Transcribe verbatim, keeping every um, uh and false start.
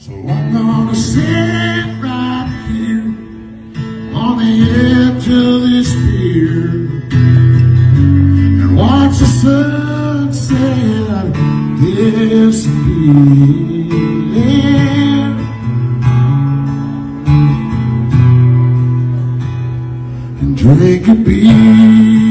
So I'm gonna sit right here on the edge of this pier and watch the sunset disappear, and drink a beer.